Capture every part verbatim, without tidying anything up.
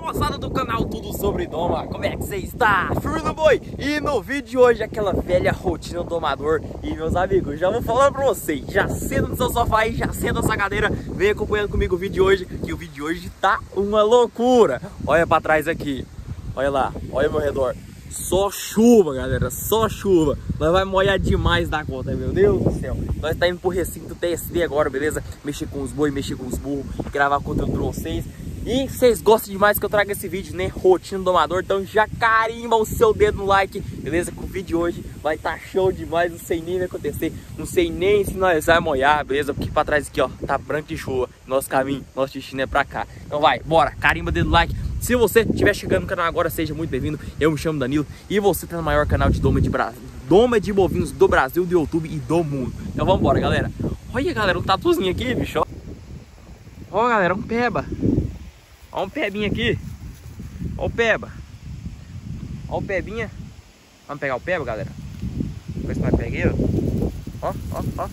moçada do canal Tudo Sobre Doma, como é que você está? Firme no boi! E no vídeo de hoje, aquela velha rotina do domador. E meus amigos, já vou falando pra vocês, já senta no seu sofá aí, já senta nessa cadeira, vem acompanhando comigo o vídeo de hoje, que o vídeo de hoje tá uma loucura. Olha pra trás aqui, olha lá, olha ao meu redor. Só chuva, galera, só chuva. Nós vai molhar demais da conta, meu Deus do céu. Nós tá indo pro recinto T S D agora, beleza? Mexer com os boi, mexer com os burros, gravar conteúdo pra vocês. E vocês gostam demais que eu traga esse vídeo, né? Rotina do domador. Então já carimba o seu dedo no like, beleza? Que o vídeo de hoje vai estar tá show demais. Não sei nem o que vai acontecer. Não sei nem se nós vamos molhar, beleza? Porque pra trás aqui, ó, tá branco de chuva. Nosso caminho, nosso destino é pra cá. Então vai, bora, carimba o dedo no like. Se você estiver chegando no canal agora, seja muito bem-vindo. Eu me chamo Danilo e você tá no maior canal de doma de Brasil, doma de bovinos do Brasil, do YouTube e do mundo. Então vamos embora, galera. Olha, galera, um tatuzinho aqui, bicho. Ó, galera, um peba. Ó um pebinha aqui. Ó o peba. Ó o pebinha. Vamos pegar o peba, galera. Vamos ver se nós pegamos ele. Ó, ó, ó.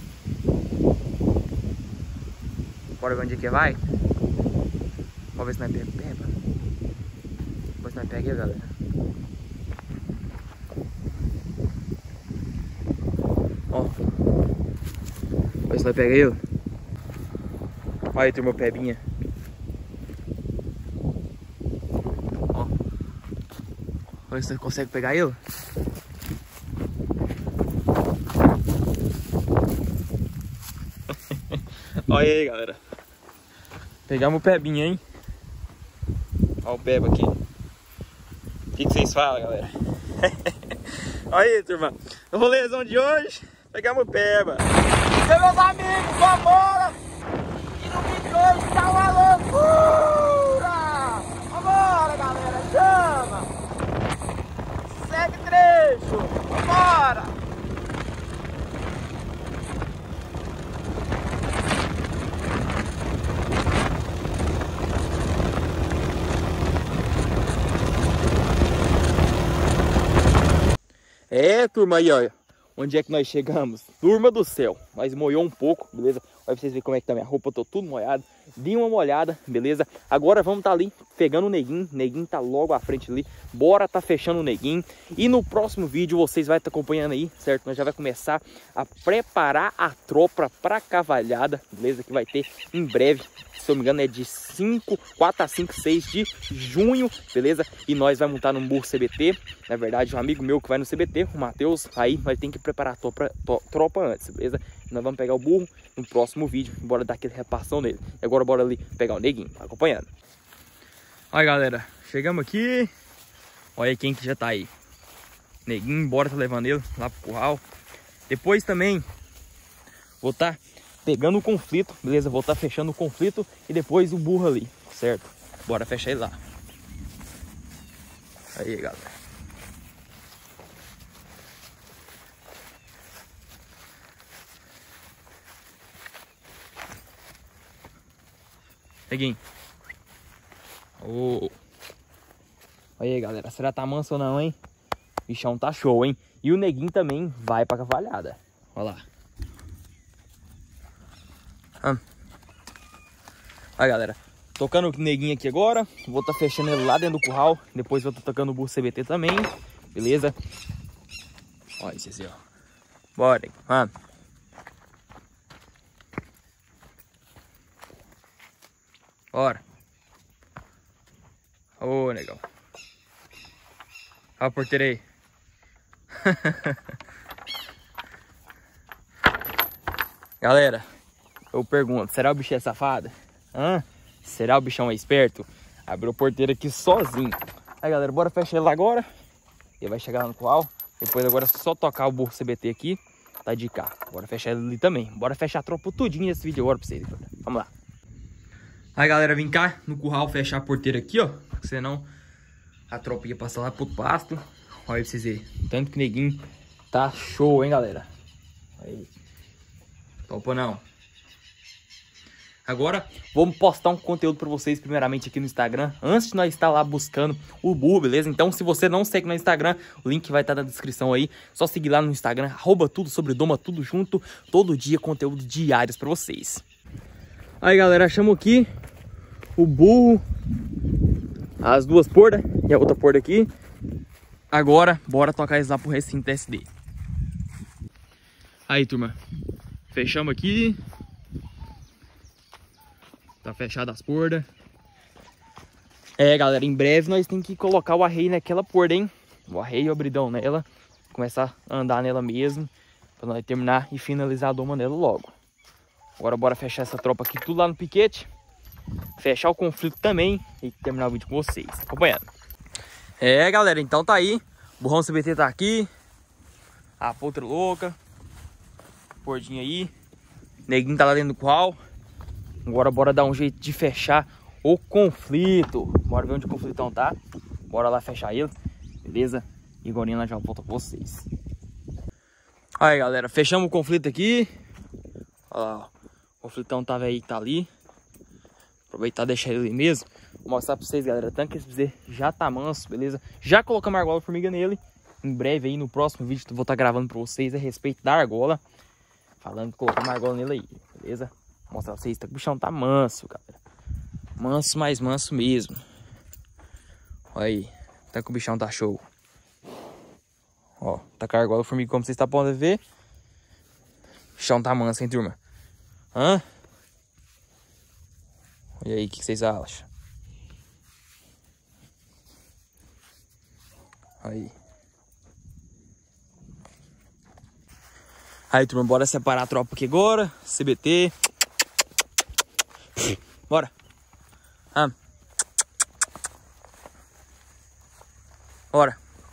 Bora ver onde é que vai. Vamos ver se nós pegamos o peba. Vamos ver se nós pegamos ele, galera. Ó. Vamos ver se nós pegamos ele. Olha aí, turma, o pebinha. Olha se você consegue pegar ele. Olha aí, galera. Pegamos o pebinho, hein? Olha o peba aqui. O que, que vocês falam, galera? Olha aí, turma. No rolezão de hoje, pegamos o peba. E meus amigos, vambora! E no vídeo de hoje tá uma loucura! Vambora, galera, chama! Segue trecho, bora! É, turma, aí, olha. Onde é que nós chegamos? Turma do céu, nós molhou um pouco, beleza? Olha pra vocês verem como é que tá minha roupa, eu tô tudo molhado. Dei uma molhada, beleza? Agora vamos tá ali pegando o neguinho. O neguinho tá logo à frente ali. Bora tá fechando o neguinho. E no próximo vídeo vocês vai estar tá acompanhando aí, certo? Nós já vai começar a preparar a tropa pra cavalhada, beleza? Que vai ter em breve. Se eu não me engano é de cinco, quatro a cinco, seis de junho, beleza? E nós vamos montar num burro C B T. Na verdade, um amigo meu que vai no C B T, o Matheus. Aí nós tem que preparar a tropa, tropa antes, beleza? Nós vamos pegar o burro no próximo vídeo. Bora dar aquele repassão nele. E agora bora ali pegar o neguinho, tá acompanhando. Olha, galera, chegamos aqui. Olha quem que já tá aí. Neguinho, bora tá levando ele lá pro curral. Depois também vou tá pegando o conflito, beleza? Vou tá fechando o conflito e depois o burro ali, certo? Bora fechar ele lá. Aí, galera. Neguinho. Oh. Olha aí, galera. Será que tá manso ou não, hein? O bichão tá show, hein? E o neguinho também vai pra cavalhada. Olha lá. Ah. Olha, galera. Tocando o neguinho aqui agora. Vou tá fechando ele lá dentro do curral. Depois vou tá tocando o burro C B T também. Beleza? Olha esse assim, ó. Bora, hein? Ah. Bora. Ô, oh, negão. Olha a porteira aí. Galera, eu pergunto, será o bicho é safado? Hã? Será o bichão é esperto? Abriu a porteira aqui sozinho. Aí, galera, bora fechar ele agora. Ele vai chegar lá no curral. Depois agora é só tocar o burro C B T aqui. Tá de cá. Bora fechar ele ali também. Bora fechar a tropa tudinho nesse vídeo agora pra vocês. Vamos lá. Aí, galera, vem cá no curral fechar a porteira aqui, ó. Senão a tropa ia passar lá pro pasto. Olha pra vocês verem. Tanto que o neguinho tá show, hein, galera. Aí. Topa não. Agora vamos postar um conteúdo para vocês primeiramente aqui no Instagram, antes de nós estar lá buscando o burro, beleza? Então se você não segue no Instagram, o link vai estar na descrição aí. Só seguir lá no Instagram, arroba tudo sobre doma, tudo junto. Todo dia conteúdo diários para vocês. Aí, galera, achamos aqui o burro as duas portas e a outra porta aqui. Agora, bora tocar eles lá pro recinto T S D. Aí, turma. Fechamos aqui. Tá fechado as portas. É, galera, em breve nós temos que colocar o arreio naquela porta, hein? O arreio e o abridão nela. Começar a andar nela mesmo. Pra nós terminar e finalizar a doma nela logo. Agora bora fechar essa tropa aqui tudo lá no piquete. Fechar o conflito também e terminar o vídeo com vocês. Acompanhando. É, galera, então tá aí. O burrão C B T tá aqui. A poltra louca. Portinha aí. Neguinho tá lá dentro do curral. Agora bora dar um jeito de fechar o conflito. Bora ver onde o conflitão tá. Bora lá fechar ele. Beleza? E agora nós já volta com vocês. Aí, galera, fechamos o conflito aqui. Olha lá, ó. O conflitão tava aí, tá ali. Aproveitar e deixar ele ali mesmo. Vou mostrar pra vocês, galera. Tanto que esse bezerro já tá manso, beleza? Já colocamos a argola formiga nele. Em breve aí, no próximo vídeo, eu vou estar gravando pra vocês a respeito da argola. Falando que colocamos a argola nele aí, beleza? Vou mostrar pra vocês, tá, o bichão tá manso, galera. Manso, mais manso mesmo. Olha aí, tá que o bichão tá show. Ó, tá com a argola formiga, como vocês estão podendo ver. O bichão tá manso, hein, turma? Hã? E aí, o que vocês acham? Aí. Aí, turma, bora separar a tropa aqui agora. C B T. Bora. Ah. Bora.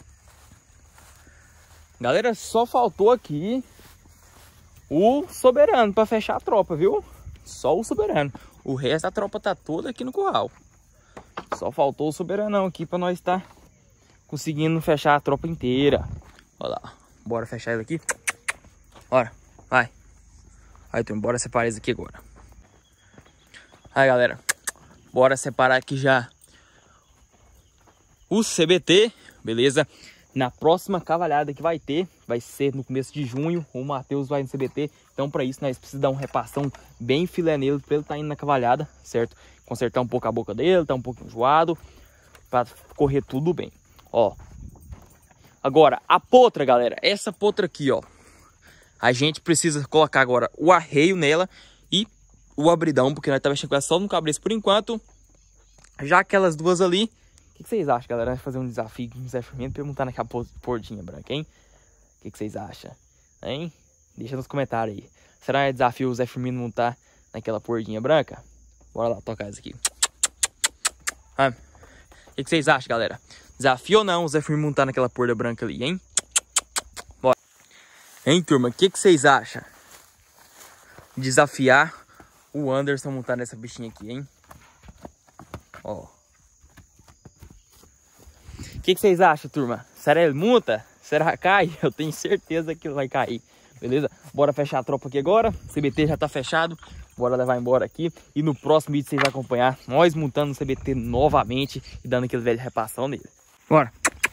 Galera, só faltou aqui o soberano pra fechar a tropa, viu? Só o soberano. O resto da tropa tá toda aqui no curral. Só faltou o soberanão aqui pra nós estar conseguindo fechar a tropa inteira. Olha lá. Bora fechar ele aqui. Bora. Vai. Aí, turma, bora separar isso aqui agora. Aí, galera. Bora separar aqui já o C B T. Beleza? Na próxima cavalhada que vai ter, vai ser no começo de junho, o Matheus vai no C B T. Então, para isso, nós precisamos dar um repassão bem filé nele, para ele estar tá indo na cavalhada, certo? Consertar um pouco a boca dele, tá um pouco enjoado, para correr tudo bem. Ó. Agora, a potra, galera, essa potra aqui, ó. A gente precisa colocar agora o arreio nela e o abridão, porque nós estamos mexendo só no cabresto por enquanto. Já aquelas duas ali... O que, que vocês acham, galera? Vai fazer um desafio com o Zé Firmino pra eu montar naquela portinha branca, hein? O que, que vocês acham? Hein? Deixa nos comentários aí. Será que é desafio o Zé Firmino montar naquela portinha branca? Bora lá tocar isso aqui. Ah, o que, que vocês acham, galera? Desafio ou não o Zé Firmino montar naquela porta branca ali, hein? Bora. Hein, turma? O que, que vocês acham? Desafiar o Anderson montar nessa bichinha aqui, hein? Ó. O que, que vocês acham, turma? Será ele monta? Será que cai? Eu tenho certeza que ele vai cair. Beleza? Bora fechar a tropa aqui agora. O C B T já tá fechado. Bora levar embora aqui. E no próximo vídeo vocês vão acompanhar nós montando o C B T novamente e dando aquele velho repassão nele. Bora!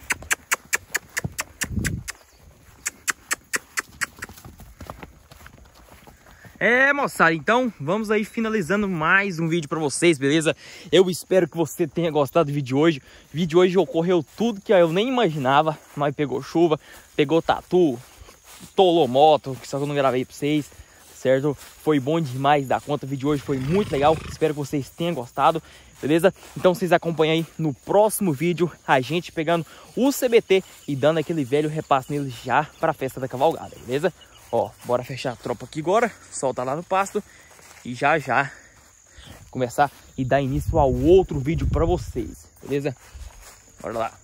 É, moçada, então vamos aí finalizando mais um vídeo pra vocês, beleza? Eu espero que você tenha gostado do vídeo de hoje. O vídeo de hoje ocorreu tudo que eu nem imaginava. Mas pegou chuva, pegou tatu, tolou moto, que só que eu não gravei pra vocês, certo? Foi bom demais da conta, o vídeo de hoje foi muito legal. Espero que vocês tenham gostado, beleza? Então vocês acompanham aí no próximo vídeo a gente pegando o C B T e dando aquele velho repasse nele já pra festa da cavalgada, beleza? Ó, bora fechar a tropa aqui agora, soltar lá no pasto e já já começar e dar início ao outro vídeo pra vocês, beleza? Bora lá.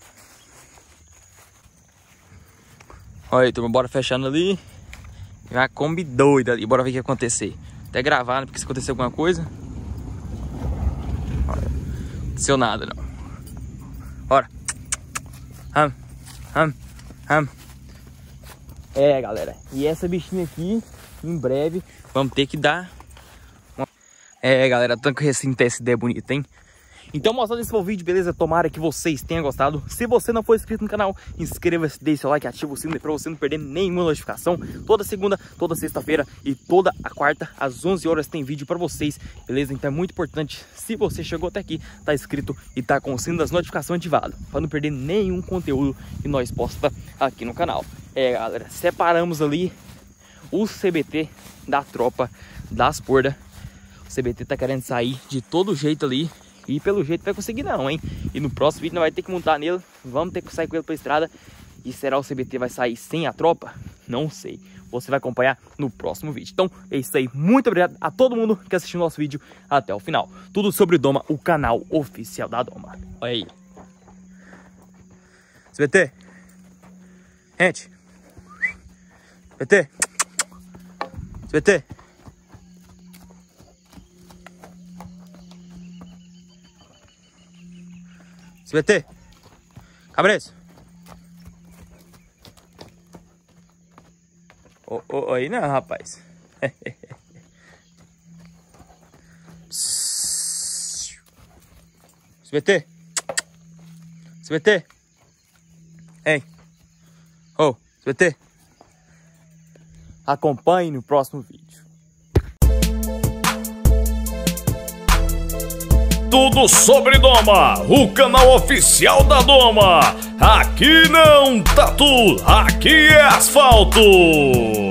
Olha aí, turma, bora fechando ali. Já Kombi doida ali, bora ver o que acontecer. Até gravar, né, porque se acontecer alguma coisa. Olha, não aconteceu nada, não. Bora. Hum, hum, hum. É, galera, e essa bichinha aqui, em breve, vamos ter que dar uma... É, galera, tanto que esse T S D é bonito, hein? Então, mostrando esse vídeo, beleza? Tomara que vocês tenham gostado. Se você não for inscrito no canal, inscreva-se, deixe seu like, ativa o sino pra você não perder nenhuma notificação. Toda segunda, toda sexta-feira e toda a quarta, às onze horas, tem vídeo pra vocês, beleza? Então é muito importante, se você chegou até aqui, tá inscrito e tá com o sino das notificações ativado, pra não perder nenhum conteúdo que nós posta aqui no canal. É, galera, separamos ali o C B T da tropa das pordas. O C B T tá querendo sair de todo jeito ali. E pelo jeito vai conseguir não, hein? E no próximo vídeo nós vai ter que montar nele. Vamos ter que sair com ele pra estrada. E será o C B T vai sair sem a tropa? Não sei. Você vai acompanhar no próximo vídeo. Então é isso aí. Muito obrigado a todo mundo que assistiu o nosso vídeo até o final. Tudo sobre Doma, o canal oficial da Doma. Olha aí. C B T. Gente. C B T. C B T. C B T, Cabreço. Oh, oh, aí não, rapaz. C B T, C B T, hein? Oh, C B T. Acompanhe no próximo vídeo. Tudo sobre Doma, o canal oficial da Doma. Aqui não tatu, aqui é asfalto.